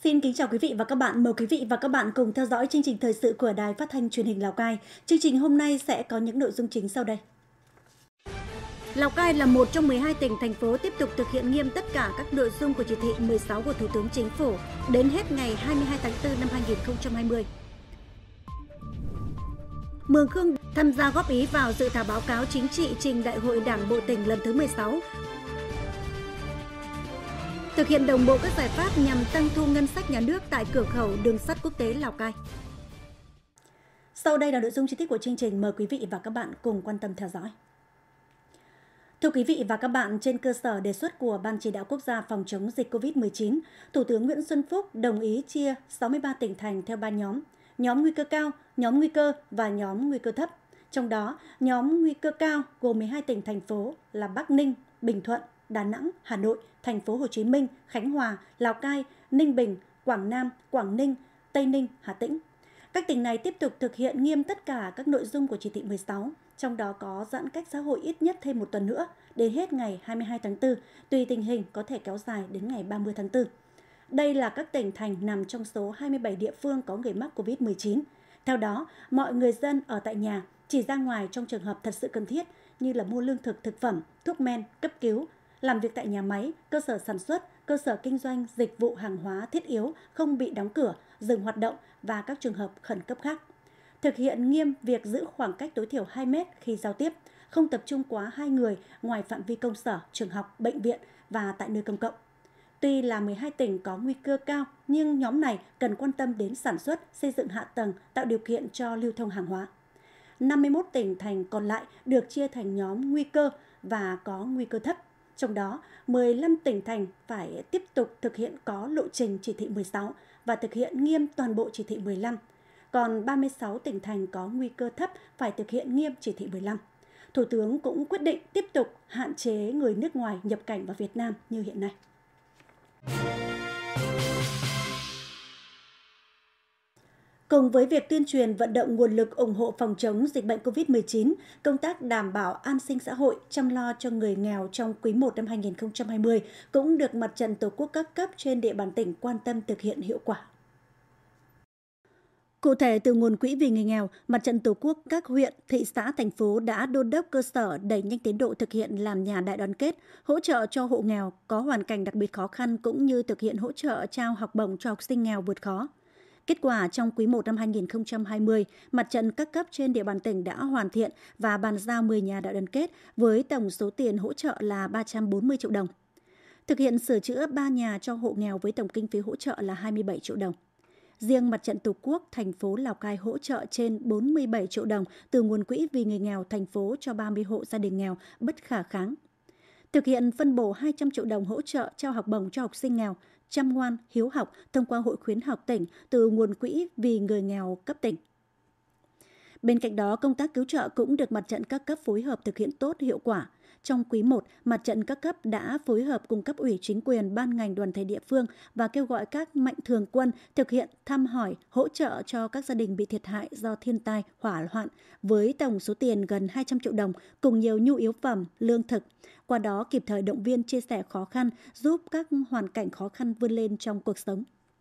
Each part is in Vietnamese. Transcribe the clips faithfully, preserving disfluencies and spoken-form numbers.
Xin kính chào quý vị và các bạn. Mời quý vị và các bạn cùng theo dõi chương trình thời sự của Đài Phát thanh Truyền hình Lào Cai. Chương trình hôm nay sẽ có những nội dung chính sau đây. Lào Cai là một trong mười hai tỉnh, thành phố tiếp tục thực hiện nghiêm tất cả các nội dung của chỉ thị mười sáu của Thủ tướng Chính phủ đến hết ngày hai mươi hai tháng tư năm hai nghìn không trăm hai mươi. Mường Khương tham gia góp ý vào dự thảo báo cáo chính trị trình Đại hội Đảng bộ tỉnh lần thứ mười sáu. Thực hiện đồng bộ các giải pháp nhằm tăng thu ngân sách nhà nước tại cửa khẩu đường sắt quốc tế Lào Cai. Sau đây là nội dung chi tiết của chương trình, mời quý vị và các bạn cùng quan tâm theo dõi. Thưa quý vị và các bạn, trên cơ sở đề xuất của Ban Chỉ đạo Quốc gia phòng chống dịch Covid mười chín, Thủ tướng Nguyễn Xuân Phúc đồng ý chia sáu mươi ba tỉnh thành theo ba nhóm: nhóm nguy cơ cao, nhóm nguy cơ và nhóm nguy cơ thấp. Trong đó, nhóm nguy cơ cao gồm mười hai tỉnh thành phố là Bắc Ninh, Bình Thuận, Đà Nẵng, Hà Nội, Thành phố Hồ Chí Minh, Khánh Hòa, Lào Cai, Ninh Bình, Quảng Nam, Quảng Ninh, Tây Ninh, Hà Tĩnh. Các tỉnh này tiếp tục thực hiện nghiêm tất cả các nội dung của chỉ thị mười sáu, trong đó có giãn cách xã hội ít nhất thêm một tuần nữa, đến hết ngày hai mươi hai tháng tư, tùy tình hình có thể kéo dài đến ngày ba mươi tháng tư. Đây là các tỉnh thành nằm trong số hai mươi bảy địa phương có người mắc Covid mười chín. Theo đó, mọi người dân ở tại nhà, chỉ ra ngoài trong trường hợp thật sự cần thiết như là mua lương thực, thực phẩm, thuốc men, cấp cứu, làm việc tại nhà máy, cơ sở sản xuất, cơ sở kinh doanh, dịch vụ hàng hóa thiết yếu không bị đóng cửa, dừng hoạt động và các trường hợp khẩn cấp khác. Thực hiện nghiêm việc giữ khoảng cách tối thiểu hai mét khi giao tiếp, không tập trung quá hai người ngoài phạm vi công sở, trường học, bệnh viện và tại nơi công cộng. Tuy là mười hai tỉnh có nguy cơ cao, nhưng nhóm này cần quan tâm đến sản xuất, xây dựng hạ tầng, tạo điều kiện cho lưu thông hàng hóa. năm mươi mốt tỉnh thành còn lại được chia thành nhóm nguy cơ và có nguy cơ thấp. Trong đó, mười lăm tỉnh thành phải tiếp tục thực hiện có lộ trình chỉ thị mười sáu và thực hiện nghiêm toàn bộ chỉ thị mười lăm. Còn ba mươi sáu tỉnh thành có nguy cơ thấp phải thực hiện nghiêm chỉ thị mười lăm. Thủ tướng cũng quyết định tiếp tục hạn chế người nước ngoài nhập cảnh vào Việt Nam như hiện nay. Cùng với việc tuyên truyền vận động nguồn lực ủng hộ phòng chống dịch bệnh Covid mười chín, công tác đảm bảo an sinh xã hội, chăm lo cho người nghèo trong quý một năm hai nghìn không trăm hai mươi cũng được Mặt trận Tổ quốc các cấp trên địa bàn tỉnh quan tâm thực hiện hiệu quả. Cụ thể, từ nguồn quỹ vì người nghèo, Mặt trận Tổ quốc các huyện, thị xã, thành phố đã đôn đốc cơ sở đẩy nhanh tiến độ thực hiện làm nhà đại đoàn kết, hỗ trợ cho hộ nghèo có hoàn cảnh đặc biệt khó khăn cũng như thực hiện hỗ trợ trao học bổng cho học sinh nghèo vượt khó. Kết quả, trong quý một năm hai nghìn không trăm hai mươi, Mặt trận các cấp trên địa bàn tỉnh đã hoàn thiện và bàn giao mười nhà đại đoàn kết với tổng số tiền hỗ trợ là ba trăm bốn mươi triệu đồng. Thực hiện sửa chữa ba nhà cho hộ nghèo với tổng kinh phí hỗ trợ là hai mươi bảy triệu đồng. Riêng Mặt trận Tổ quốc thành phố Lào Cai hỗ trợ trên bốn mươi bảy triệu đồng từ nguồn quỹ vì người nghèo thành phố cho ba mươi hộ gia đình nghèo bất khả kháng. Thực hiện phân bổ hai trăm triệu đồng hỗ trợ trao học bổng cho học sinh nghèo, chăm ngoan, hiếu học thông qua Hội khuyến học tỉnh từ nguồn quỹ vì người nghèo cấp tỉnh. Bên cạnh đó, công tác cứu trợ cũng được Mặt trận các cấp phối hợp thực hiện tốt hiệu quả. Trong quý một, Mặt trận các cấp đã phối hợp cùng cấp ủy chính quyền, ban ngành đoàn thể địa phương và kêu gọi các mạnh thường quân thực hiện thăm hỏi, hỗ trợ cho các gia đình bị thiệt hại do thiên tai, hỏa hoạn với tổng số tiền gần hai trăm triệu đồng cùng nhiều nhu yếu phẩm, lương thực. Qua đó kịp thời động viên chia sẻ khó khăn, giúp các hoàn cảnh khó khăn vươn lên trong cuộc sống.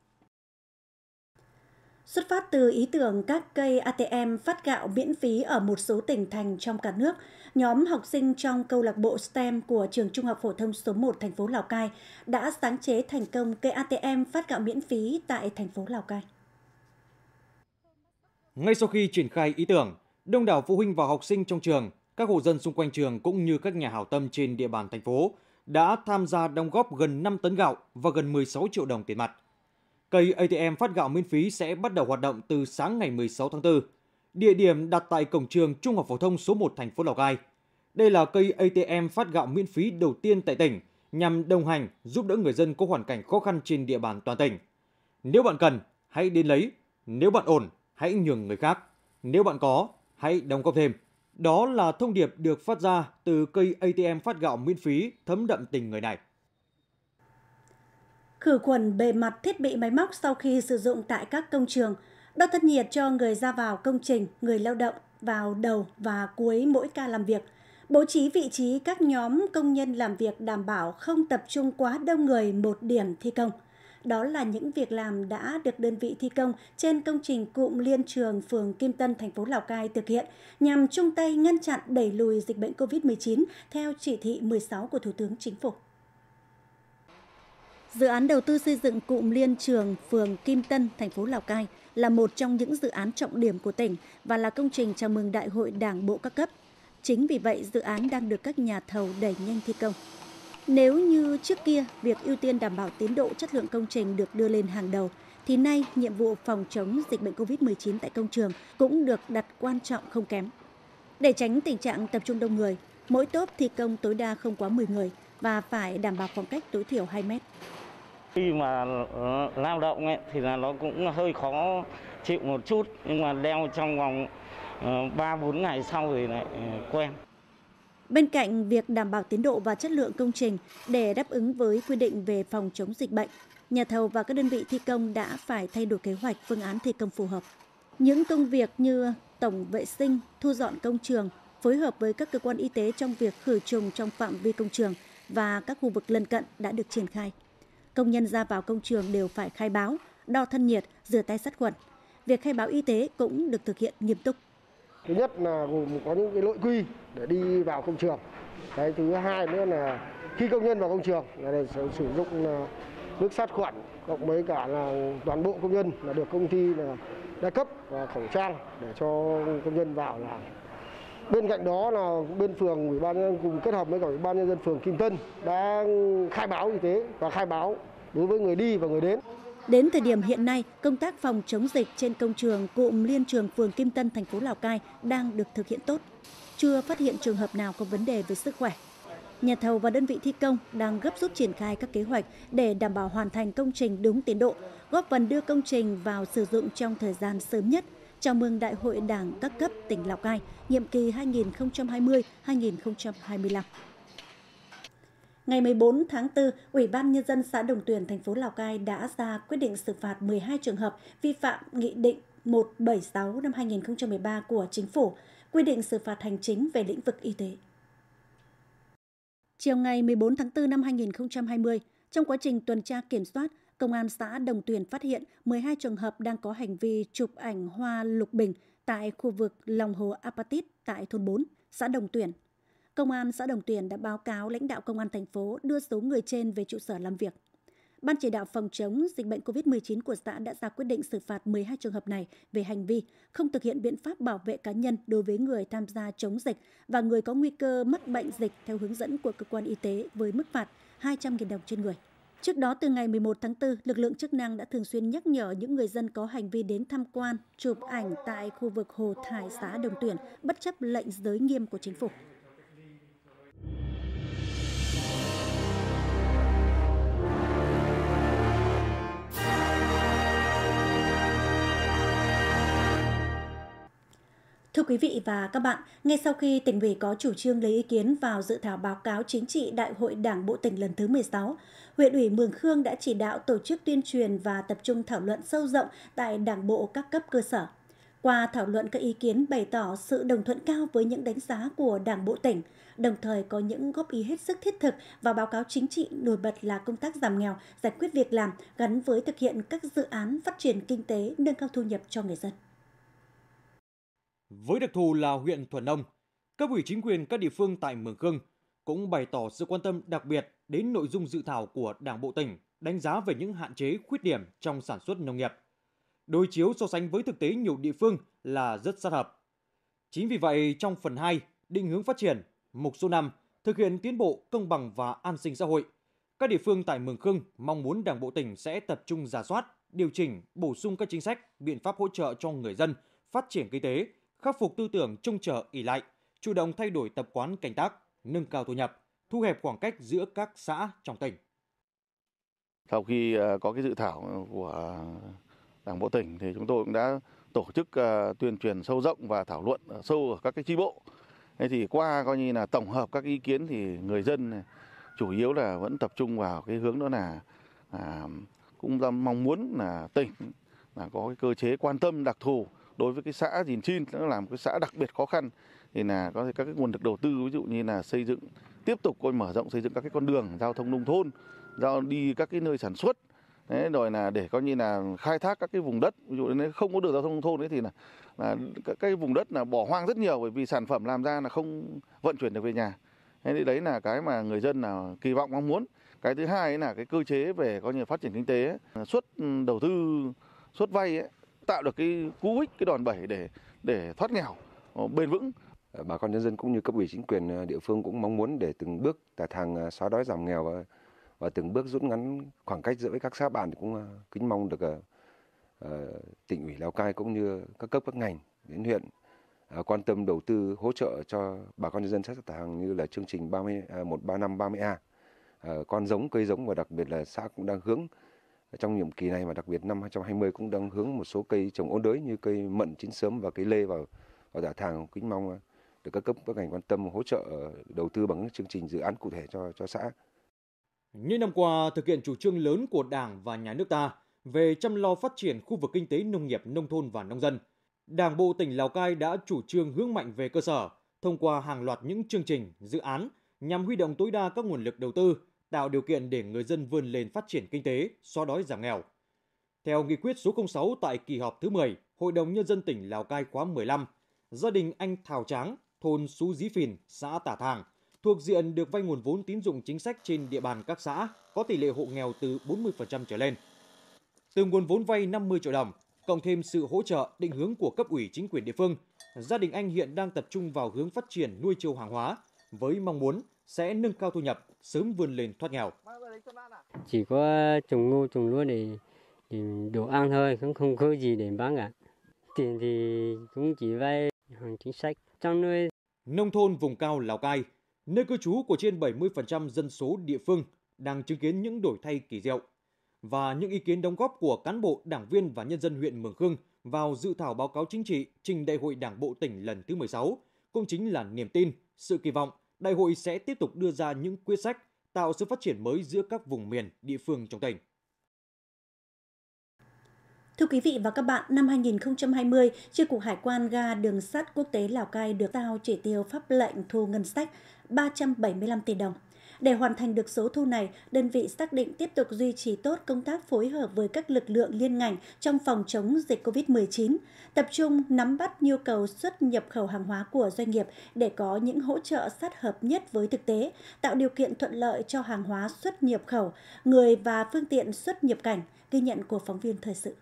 Xuất phát từ ý tưởng các cây a tê em phát gạo miễn phí ở một số tỉnh thành trong cả nước, nhóm học sinh trong câu lạc bộ STEM của trường Trung học phổ thông số một thành phố Lào Cai đã sáng chế thành công cây a tê em phát gạo miễn phí tại thành phố Lào Cai. Ngay sau khi triển khai ý tưởng, đông đảo phụ huynh và học sinh trong trường, các hộ dân xung quanh trường cũng như các nhà hảo tâm trên địa bàn thành phố đã tham gia đóng góp gần năm tấn gạo và gần mười sáu triệu đồng tiền mặt. Cây a tê em phát gạo miễn phí sẽ bắt đầu hoạt động từ sáng ngày mười sáu tháng tư. Địa điểm đặt tại cổng trường Trung học phổ thông số một thành phố Lào Cai. Đây là cây a tê em phát gạo miễn phí đầu tiên tại tỉnh nhằm đồng hành giúp đỡ người dân có hoàn cảnh khó khăn trên địa bàn toàn tỉnh. Nếu bạn cần, hãy đến lấy. Nếu bạn ổn, hãy nhường người khác. Nếu bạn có, hãy đóng góp thêm. Đó là thông điệp được phát ra từ cây a tê em phát gạo miễn phí thấm đậm tình người này. Khử khuẩn bề mặt thiết bị máy móc sau khi sử dụng tại các công trường, đo thân nhiệt cho người ra vào công trình, người lao động vào đầu và cuối mỗi ca làm việc, bố trí vị trí các nhóm công nhân làm việc đảm bảo không tập trung quá đông người một điểm thi công. đó là những việc làm đã được đơn vị thi công trên công trình cụm Liên Trường, phường Kim Tân, thành phố Lào Cai thực hiện nhằm chung tay ngăn chặn đẩy lùi dịch bệnh covid mười chín theo chỉ thị mười sáu của Thủ tướng Chính phủ. Dự án đầu tư xây dựng cụm Liên Trường, phường Kim Tân, thành phố Lào Cai là một trong những dự án trọng điểm của tỉnh và là công trình chào mừng Đại hội Đảng bộ các cấp. Chính vì vậy, dự án đang được các nhà thầu đẩy nhanh thi công. Nếu như trước kia, việc ưu tiên đảm bảo tiến độ chất lượng công trình được đưa lên hàng đầu, thì nay nhiệm vụ phòng chống dịch bệnh covid mười chín tại công trường cũng được đặt quan trọng không kém. Để tránh tình trạng tập trung đông người, mỗi tốp thi công tối đa không quá mười người và phải đảm bảo khoảng cách tối thiểu hai mét. Khi mà lao động ấy, thì là nó cũng hơi khó chịu một chút, nhưng mà đeo trong vòng ba bốn ngày sau thì lại quen. Bên cạnh việc đảm bảo tiến độ và chất lượng công trình để đáp ứng với quy định về phòng chống dịch bệnh, nhà thầu và các đơn vị thi công đã phải thay đổi kế hoạch phương án thi công phù hợp. Những công việc như tổng vệ sinh, thu dọn công trường, phối hợp với các cơ quan y tế trong việc khử trùng trong phạm vi công trường và các khu vực lân cận đã được triển khai. Công nhân ra vào công trường đều phải khai báo, đo thân nhiệt, rửa tay sát khuẩn. Việc khai báo y tế cũng được thực hiện nghiêm túc. Thứ nhất là gồm có những cái nội quy để đi vào công trường. Cái thứ hai nữa là khi công nhân vào công trường là sử dụng nước sát khuẩn, cộng với cả là toàn bộ công nhân là được công ty là đã cấp và khẩu trang để cho công nhân vào làm. Bên cạnh đó là bên phường ủy ban nhân dân cùng kết hợp với cả ủy ban nhân dân phường Kim Tân đã khai báo y tế và khai báo đối với người đi và người đến. Đến thời điểm hiện nay, công tác phòng chống dịch trên công trường cụm Liên Trường, phường Kim Tân, thành phố Lào Cai đang được thực hiện tốt. Chưa phát hiện trường hợp nào có vấn đề về sức khỏe. Nhà thầu và đơn vị thi công đang gấp rút triển khai các kế hoạch để đảm bảo hoàn thành công trình đúng tiến độ, góp phần đưa công trình vào sử dụng trong thời gian sớm nhất. Chào mừng Đại hội Đảng các cấp tỉnh Lào Cai, nhiệm kỳ hai nghìn không trăm hai mươi đến hai nghìn không trăm hai mươi lăm. Ngày mười bốn tháng tư, Ủy ban Nhân dân xã Đồng Tuyển, thành phố Lào Cai đã ra quyết định xử phạt mười hai trường hợp vi phạm Nghị định một trăm bảy mươi sáu năm hai nghìn không trăm mười ba của Chính phủ, quy định xử phạt hành chính về lĩnh vực y tế. Chiều ngày mười bốn tháng tư năm hai nghìn không trăm hai mươi, trong quá trình tuần tra kiểm soát, Công an xã Đồng Tuyển phát hiện mười hai trường hợp đang có hành vi chụp ảnh hoa lục bình tại khu vực lòng hồ Apatit tại thôn bốn, xã Đồng Tuyển. Công an xã Đồng Tuyển đã báo cáo lãnh đạo Công an thành phố đưa số người trên về trụ sở làm việc. Ban chỉ đạo phòng chống dịch bệnh covid mười chín của xã đã ra quyết định xử phạt mười hai trường hợp này về hành vi không thực hiện biện pháp bảo vệ cá nhân đối với người tham gia chống dịch và người có nguy cơ mắc bệnh dịch theo hướng dẫn của cơ quan y tế với mức phạt hai trăm nghìn đồng trên người. Trước đó, từ ngày mười một tháng tư, lực lượng chức năng đã thường xuyên nhắc nhở những người dân có hành vi đến tham quan, chụp ảnh tại khu vực hồ thải xã Đồng Tuyển bất chấp lệnh giới nghiêm của chính phủ. Thưa quý vị và các bạn, ngay sau khi tỉnh ủy có chủ trương lấy ý kiến vào dự thảo báo cáo chính trị Đại hội Đảng bộ tỉnh lần thứ mười sáu, huyện ủy Mường Khương đã chỉ đạo tổ chức tuyên truyền và tập trung thảo luận sâu rộng tại Đảng bộ các cấp cơ sở. Qua thảo luận, các ý kiến bày tỏ sự đồng thuận cao với những đánh giá của Đảng bộ tỉnh, đồng thời có những góp ý hết sức thiết thực vào báo cáo chính trị. Nổi bật là công tác giảm nghèo, giải quyết việc làm gắn với thực hiện các dự án phát triển kinh tế, nâng cao thu nhập cho người dân. Với đặc thù là huyện thuần nông, cấp ủy chính quyền các địa phương tại Mường Khương cũng bày tỏ sự quan tâm đặc biệt đến nội dung dự thảo của Đảng bộ tỉnh, đánh giá về những hạn chế, khuyết điểm trong sản xuất nông nghiệp. Đối chiếu so sánh với thực tế nhiều địa phương là rất sát hợp. Chính vì vậy, trong phần hai, định hướng phát triển, mục số năm, thực hiện tiến bộ, công bằng và an sinh xã hội, các địa phương tại Mường Khương mong muốn Đảng bộ tỉnh sẽ tập trung rà soát, điều chỉnh, bổ sung các chính sách, biện pháp hỗ trợ cho người dân phát triển kinh tế, khắc phục tư tưởng trông chờ ỷ lại, chủ động thay đổi tập quán canh tác, nâng cao thu nhập, thu hẹp khoảng cách giữa các xã trong tỉnh. Sau khi có cái dự thảo của Đảng bộ tỉnh thì chúng tôi cũng đã tổ chức tuyên truyền sâu rộng và thảo luận sâu ở các cái chi bộ. Thế thì qua coi như là tổng hợp các ý kiến thì người dân chủ yếu là vẫn tập trung vào cái hướng đó là à, cũng mong muốn là tỉnh là có cái cơ chế quan tâm đặc thù đối với cái xã Dìn Chin, nó là một cái xã đặc biệt khó khăn, thì là có các cái nguồn lực đầu tư, ví dụ như là xây dựng, tiếp tục coi mở rộng xây dựng các cái con đường giao thông nông thôn, giao đi các cái nơi sản xuất, Đấy, rồi là để coi như là khai thác các cái vùng đất, ví dụ như không có đường giao thông nông thôn ấy thì là, là các cái vùng đất là bỏ hoang rất nhiều, bởi vì sản phẩm làm ra là không vận chuyển được về nhà. Thế thì đấy là cái mà người dân là kỳ vọng mong muốn. Cái thứ hai là cái cơ chế về coi như phát triển kinh tế, suất đầu tư, suất vay ấy, tạo được cái cú hích, cái đòn bẩy để để thoát nghèo bền vững. Bà con nhân dân cũng như cấp ủy chính quyền địa phương cũng mong muốn để từng bước đạt hàng xóa đói giảm nghèo và, và từng bước rút ngắn khoảng cách giữa các xã bản, thì cũng kính mong được uh, tỉnh ủy Lào Cai cũng như các cấp các ngành đến huyện uh, quan tâm đầu tư hỗ trợ cho bà con nhân dân xã Tà Hằng như là chương trình ba mươi, uh, một ba năm ba mươi A, uh, con giống, cây giống, và đặc biệt là xã cũng đang hướng trong nhiệm kỳ này, mà đặc biệt năm hai không hai không cũng đang hướng một số cây trồng ôn đới như cây mận chín sớm và cây lê vào vào Tà Thàng. Kính mong được các cấp các ngành quan tâm hỗ trợ đầu tư bằng các chương trình dự án cụ thể cho cho xã. Những năm qua, thực hiện chủ trương lớn của Đảng và Nhà nước ta về chăm lo phát triển khu vực kinh tế nông nghiệp, nông thôn và nông dân, Đảng bộ tỉnh Lào Cai đã chủ trương hướng mạnh về cơ sở, thông qua hàng loạt những chương trình, dự án nhằm huy động tối đa các nguồn lực đầu tư, tạo điều kiện để người dân vươn lên phát triển kinh tế, xóa đói giảm nghèo. Theo nghị quyết số không sáu tại kỳ họp thứ mười, Hội đồng Nhân dân tỉnh Lào Cai khóa mười lăm, gia đình anh Thảo Tráng, thôn Sú Dí Phìn, xã Tả Thàng, thuộc diện được vay nguồn vốn tín dụng chính sách trên địa bàn các xã có tỷ lệ hộ nghèo từ bốn mươi phần trăm trở lên. Từ nguồn vốn vay năm mươi triệu đồng, cộng thêm sự hỗ trợ định hướng của cấp ủy chính quyền địa phương, gia đình anh hiện đang tập trung vào hướng phát triển nuôi trâu hàng hóa với mong muốn sẽ nâng cao thu nhập, sớm vươn lên thoát nghèo. Chỉ có trồng ngô, trồng lúa để, để đồ ăn thôi, cũng không có gì để bán cả. Tiền thì cũng chỉ vay hàng chính sách. Trong nuôi nông thôn vùng cao Lào Cai, nơi cư trú của trên bảy mươi phần trăm dân số địa phương, đang chứng kiến những đổi thay kỳ diệu. Và những ý kiến đóng góp của cán bộ, đảng viên và nhân dân huyện Mường Khương vào dự thảo báo cáo chính trị trình Đại hội Đảng bộ tỉnh lần thứ mười sáu cũng chính là niềm tin, sự kỳ vọng Đại hội sẽ tiếp tục đưa ra những quyết sách tạo sự phát triển mới giữa các vùng miền, địa phương trong tỉnh. Thưa quý vị và các bạn, năm hai nghìn không trăm hai mươi, Chi cục Hải quan ga đường sắt quốc tế Lào Cai được giao chỉ tiêu pháp lệnh thu ngân sách ba trăm bảy mươi lăm tỷ đồng. Để hoàn thành được số thu này, đơn vị xác định tiếp tục duy trì tốt công tác phối hợp với các lực lượng liên ngành trong phòng chống dịch covid mười chín, tập trung nắm bắt nhu cầu xuất nhập khẩu hàng hóa của doanh nghiệp để có những hỗ trợ sát hợp nhất với thực tế, tạo điều kiện thuận lợi cho hàng hóa xuất nhập khẩu, người và phương tiện xuất nhập cảnh, ghi nhận của phóng viên thời sự.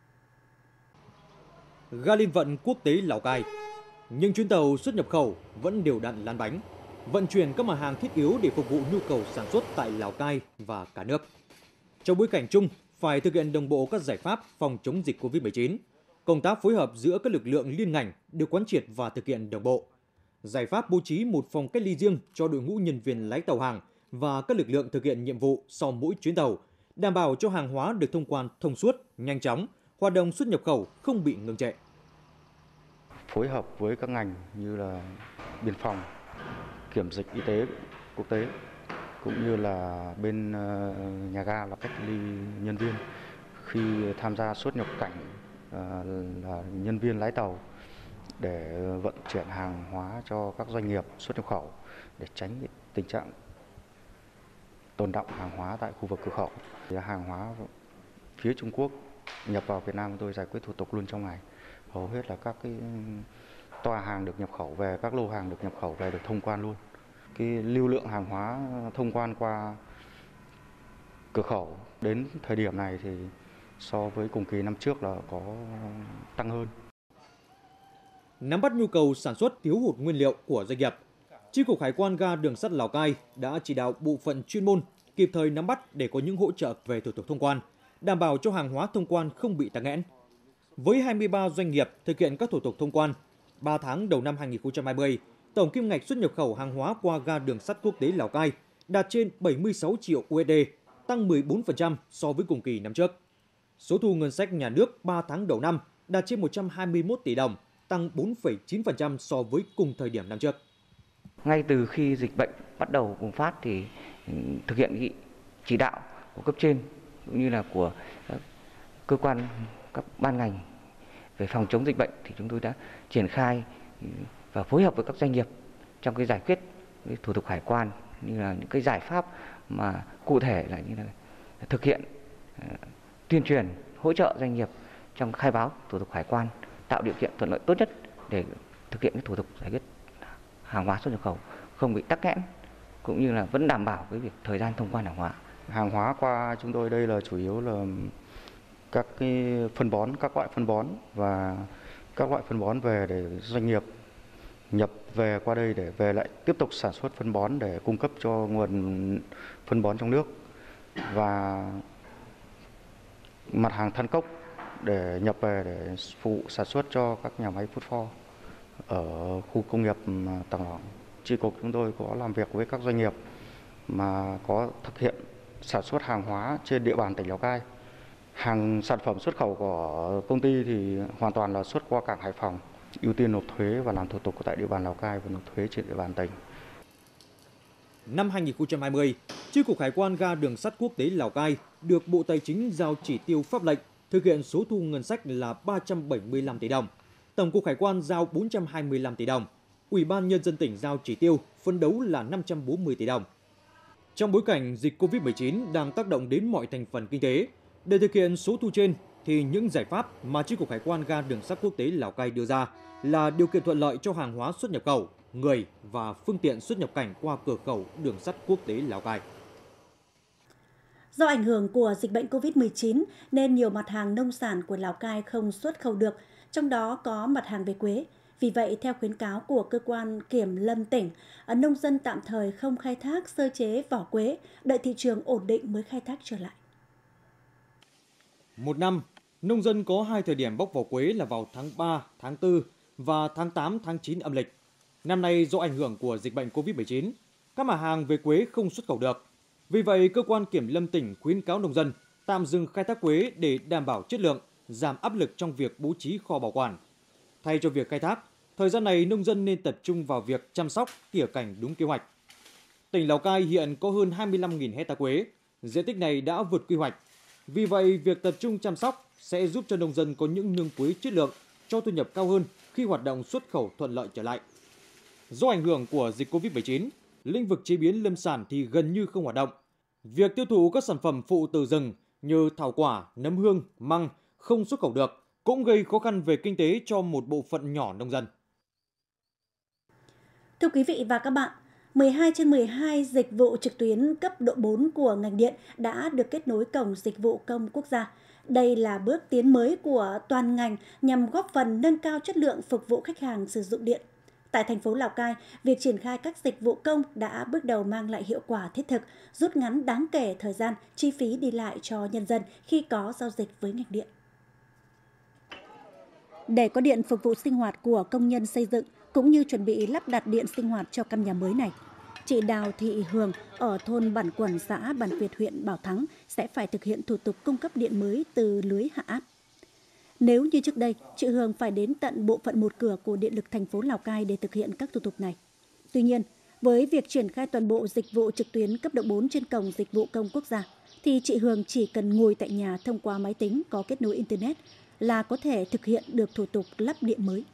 Ga liên vận quốc tế Lào Cai, những chuyến tàu xuất nhập khẩu vẫn đều đặn lăn bánh, vận chuyển các mặt hàng thiết yếu để phục vụ nhu cầu sản xuất tại Lào Cai và cả nước. Trong bối cảnh chung, phải thực hiện đồng bộ các giải pháp phòng chống dịch covid mười chín, công tác phối hợp giữa các lực lượng liên ngành được quán triệt và thực hiện đồng bộ. Giải pháp bố trí một phòng cách ly riêng cho đội ngũ nhân viên lái tàu hàng và các lực lượng thực hiện nhiệm vụ sau mỗi chuyến tàu, đảm bảo cho hàng hóa được thông quan thông suốt, nhanh chóng, hoạt động xuất nhập khẩu không bị ngừng trệ. Phối hợp với các ngành như là biên phòng, kiểm dịch y tế quốc tế, cũng như là bên nhà ga là cách ly nhân viên khi tham gia xuất nhập cảnh là nhân viên lái tàu để vận chuyển hàng hóa cho các doanh nghiệp xuất nhập khẩu để tránh tình trạng tồn đọng hàng hóa tại khu vực cửa khẩu. Thì hàng hóa phía Trung Quốc nhập vào Việt Nam tôi giải quyết thủ tục luôn trong ngày. Hầu hết là các cái toa hàng được nhập khẩu về, các lô hàng được nhập khẩu về được thông quan luôn. Cái lưu lượng hàng hóa thông quan qua cửa khẩu đến thời điểm này thì so với cùng kỳ năm trước là có tăng hơn. Nắm bắt nhu cầu sản xuất thiếu hụt nguyên liệu của doanh nghiệp, Chi cục Hải quan ga đường sắt Lào Cai đã chỉ đạo bộ phận chuyên môn kịp thời nắm bắt để có những hỗ trợ về thủ tục thông quan, đảm bảo cho hàng hóa thông quan không bị tắc nghẽn. Với hai mươi ba doanh nghiệp thực hiện các thủ tục thông quan, ba tháng đầu năm hai nghìn không trăm hai mươi, tổng kim ngạch xuất nhập khẩu hàng hóa qua ga đường sắt quốc tế Lào Cai đạt trên bảy mươi sáu triệu u ét đê, tăng mười bốn phần trăm so với cùng kỳ năm trước. Số thu ngân sách nhà nước ba tháng đầu năm đạt trên một trăm hai mươi mốt tỷ đồng, tăng bốn phẩy chín phần trăm so với cùng thời điểm năm trước. Ngay từ khi dịch bệnh bắt đầu bùng phát thì thực hiện nghị chỉ đạo của cấp trên cũng như là của cơ quan các ban ngành về phòng chống dịch bệnh thì chúng tôi đã triển khai và phối hợp với các doanh nghiệp trong cái giải quyết cái thủ tục hải quan, như là những cái giải pháp mà cụ thể là như là thực hiện tuyên truyền hỗ trợ doanh nghiệp trong khai báo thủ tục hải quan, tạo điều kiện thuận lợi tốt nhất để thực hiện cái thủ tục giải quyết hàng hóa xuất nhập khẩu không bị tắc nghẽn, cũng như là vẫn đảm bảo cái việc thời gian thông quan hàng hóa. Hàng hóa qua chúng tôi đây là chủ yếu là các cái phân bón, các loại phân bón và các loại phân bón về để doanh nghiệp nhập về qua đây để về lại tiếp tục sản xuất phân bón để cung cấp cho nguồn phân bón trong nước, và mặt hàng than cốc để nhập về để phụ sản xuất cho các nhà máy Food For ở khu công nghiệp Tàng Lỏng. Chi cục chúng tôi có làm việc với các doanh nghiệp mà có thực hiện sản xuất hàng hóa trên địa bàn tỉnh Lào Cai. Hàng sản phẩm xuất khẩu của công ty thì hoàn toàn là xuất qua cảng Hải Phòng, ưu tiên nộp thuế và làm thủ tục tại địa bàn Lào Cai và nộp thuế trên địa bàn tỉnh. Năm hai nghìn không trăm hai mươi, Chi cục Hải quan ga đường sắt quốc tế Lào Cai được Bộ Tài chính giao chỉ tiêu pháp lệnh thực hiện số thu ngân sách là ba trăm bảy mươi lăm tỷ đồng. Tổng cục Hải quan giao bốn trăm hai mươi lăm tỷ đồng. Ủy ban Nhân dân tỉnh giao chỉ tiêu phấn đấu là năm trăm bốn mươi tỷ đồng. Trong bối cảnh dịch Covid mười chín đang tác động đến mọi thành phần kinh tế, để thực hiện số thu trên thì những giải pháp mà Chi cục Hải quan ga đường sắt quốc tế Lào Cai đưa ra là điều kiện thuận lợi cho hàng hóa xuất nhập khẩu, người và phương tiện xuất nhập cảnh qua cửa khẩu đường sắt quốc tế Lào Cai. Do ảnh hưởng của dịch bệnh Covid mười chín nên nhiều mặt hàng nông sản của Lào Cai không xuất khẩu được, trong đó có mặt hàng về quế. Vì vậy, theo khuyến cáo của cơ quan kiểm lâm tỉnh, nông dân tạm thời không khai thác sơ chế vỏ quế, đợi thị trường ổn định mới khai thác trở lại. Một năm, nông dân có hai thời điểm bóc vỏ quế là vào tháng ba, tháng tư và tháng tám, tháng chín âm lịch. Năm nay do ảnh hưởng của dịch bệnh Covid mười chín, các mặt hàng về quế không xuất khẩu được. Vì vậy, cơ quan kiểm lâm tỉnh khuyến cáo nông dân tạm dừng khai thác quế để đảm bảo chất lượng, giảm áp lực trong việc bố trí kho bảo quản. Thay cho việc khai thác, thời gian này nông dân nên tập trung vào việc chăm sóc, tỉa cành đúng kế hoạch. Tỉnh Lào Cai hiện có hơn hai mươi lăm nghìn hectare quế, diện tích này đã vượt quy hoạch. Vì vậy, việc tập trung chăm sóc sẽ giúp cho nông dân có những nương quế chất lượng, cho thu nhập cao hơn khi hoạt động xuất khẩu thuận lợi trở lại. Do ảnh hưởng của dịch Covid mười chín, lĩnh vực chế biến lâm sản thì gần như không hoạt động. Việc tiêu thụ các sản phẩm phụ từ rừng như thảo quả, nấm hương, măng không xuất khẩu được cũng gây khó khăn về kinh tế cho một bộ phận nhỏ nông dân. Thưa quý vị và các bạn, mười hai trên mười hai dịch vụ trực tuyến cấp độ bốn của ngành điện đã được kết nối cổng dịch vụ công quốc gia. Đây là bước tiến mới của toàn ngành nhằm góp phần nâng cao chất lượng phục vụ khách hàng sử dụng điện. Tại thành phố Lào Cai, việc triển khai các dịch vụ công đã bước đầu mang lại hiệu quả thiết thực, rút ngắn đáng kể thời gian, chi phí đi lại cho nhân dân khi có giao dịch với ngành điện. Để có điện phục vụ sinh hoạt của công nhân xây dựng, cũng như chuẩn bị lắp đặt điện sinh hoạt cho căn nhà mới này, chị Đào Thị Hường ở thôn Bản Quẩn, xã Bản Việt, huyện Bảo Thắng sẽ phải thực hiện thủ tục cung cấp điện mới từ lưới hạ áp. Nếu như trước đây, chị Hường phải đến tận bộ phận một cửa của Điện lực thành phố Lào Cai để thực hiện các thủ tục này. Tuy nhiên, với việc triển khai toàn bộ dịch vụ trực tuyến cấp độ bốn trên cổng dịch vụ công quốc gia, thì chị Hường chỉ cần ngồi tại nhà thông qua máy tính có kết nối Internet là có thể thực hiện được thủ tục lắp điện mới.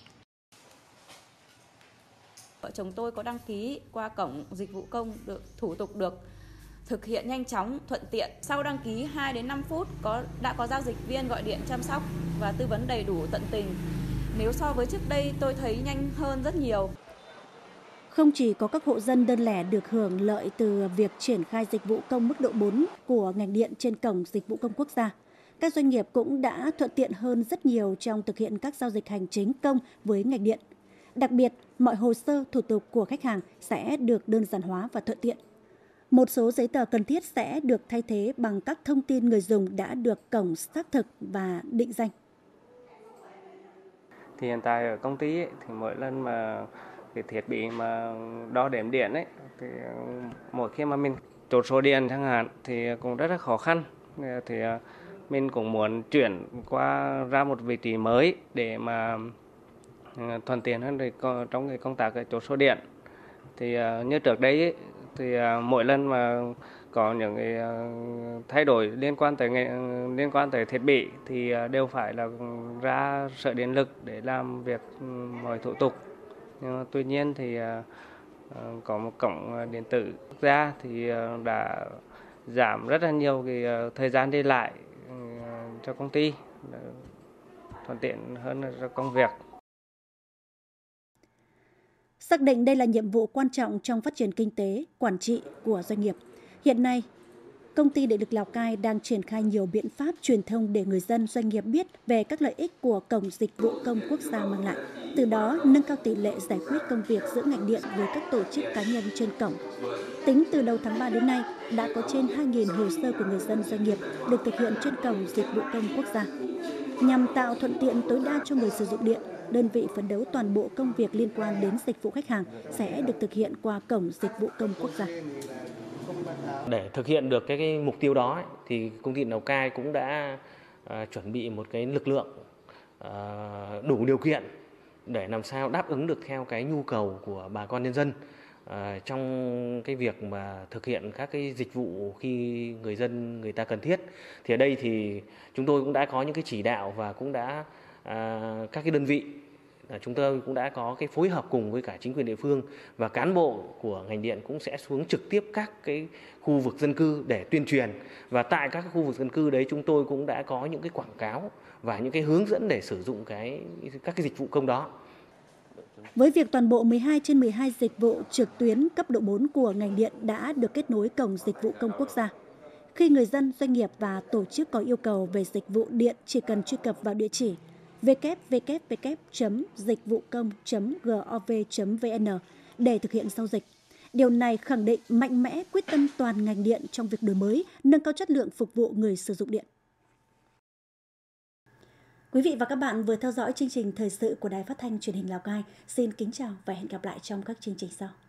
Vợ chồng tôi có đăng ký qua cổng dịch vụ công, được thủ tục được thực hiện nhanh chóng, thuận tiện. Sau đăng ký hai đến năm phút có đã có giao dịch viên gọi điện chăm sóc và tư vấn đầy đủ tận tình. Nếu so với trước đây tôi thấy nhanh hơn rất nhiều. Không chỉ có các hộ dân đơn lẻ được hưởng lợi từ việc triển khai dịch vụ công mức độ bốn của ngành điện trên cổng dịch vụ công quốc gia, các doanh nghiệp cũng đã thuận tiện hơn rất nhiều trong thực hiện các giao dịch hành chính công với ngành điện. Đặc biệt, mọi hồ sơ thủ tục của khách hàng sẽ được đơn giản hóa và thuận tiện. Một số giấy tờ cần thiết sẽ được thay thế bằng các thông tin người dùng đã được cổng xác thực và định danh. Thì hiện tại ở công ty ấy, thì mỗi lần mà cái thiết bị mà đo đếm điện ấy, thì mỗi khi mà mình chốt số điện chẳng hạn thì cũng rất là khó khăn. Thì mình cũng muốn chuyển qua ra một vị trí mới để mà thuận tiện hơn để trong cái công tác chốt số điện. Thì như trước đây ấy, thì mỗi lần mà có những cái thay đổi liên quan tới liên quan tới thiết bị thì đều phải là ra Sở Điện lực để làm việc mọi thủ tục. Nhưng tuy nhiên thì có một cổng điện tử quốc gia thì đã giảm rất là nhiều cái thời gian đi lại cho công ty, thuận tiện hơn cho công việc. Xác định đây là nhiệm vụ quan trọng trong phát triển kinh tế, quản trị của doanh nghiệp. Hiện nay, Công ty Điện lực Lào Cai đang triển khai nhiều biện pháp truyền thông để người dân, doanh nghiệp biết về các lợi ích của Cổng Dịch vụ Công Quốc gia mang lại. Từ đó, nâng cao tỷ lệ giải quyết công việc giữa ngành điện với các tổ chức cá nhân trên cổng. Tính từ đầu tháng ba đến nay, đã có trên hai nghìn hồ sơ của người dân, doanh nghiệp được thực hiện trên Cổng Dịch vụ Công Quốc gia. Nhằm tạo thuận tiện tối đa cho người sử dụng điện, đơn vị phấn đấu toàn bộ công việc liên quan đến dịch vụ khách hàng sẽ được thực hiện qua Cổng Dịch vụ Công Quốc gia. Để thực hiện được cái, cái mục tiêu đó ấy, thì công ty Lào Cai cũng đã uh, chuẩn bị một cái lực lượng uh, đủ điều kiện để làm sao đáp ứng được theo cái nhu cầu của bà con nhân dân uh, trong cái việc mà thực hiện các cái dịch vụ khi người dân người ta cần thiết. Thì ở đây thì chúng tôi cũng đã có những cái chỉ đạo và cũng đã uh, các cái đơn vị chúng tôi cũng đã có cái phối hợp cùng với cả chính quyền địa phương và cán bộ của ngành điện cũng sẽ xuống trực tiếp các cái khu vực dân cư để tuyên truyền, và tại các cái khu vực dân cư đấy chúng tôi cũng đã có những cái quảng cáo và những cái hướng dẫn để sử dụng cái các cái dịch vụ công đó. Với việc toàn bộ mười hai trên mười hai dịch vụ trực tuyến cấp độ bốn của ngành điện đã được kết nối Cổng Dịch vụ Công Quốc gia, khi người dân, doanh nghiệp và tổ chức có yêu cầu về dịch vụ điện chỉ cần truy cập vào địa chỉ w w w chấm dịch vụ công chấm gov chấm vn để thực hiện giao dịch. Điều này khẳng định mạnh mẽ quyết tâm toàn ngành điện trong việc đổi mới, nâng cao chất lượng phục vụ người sử dụng điện. Quý vị và các bạn vừa theo dõi chương trình thời sự của Đài Phát thanh Truyền hình Lào Cai. Xin kính chào và hẹn gặp lại trong các chương trình sau.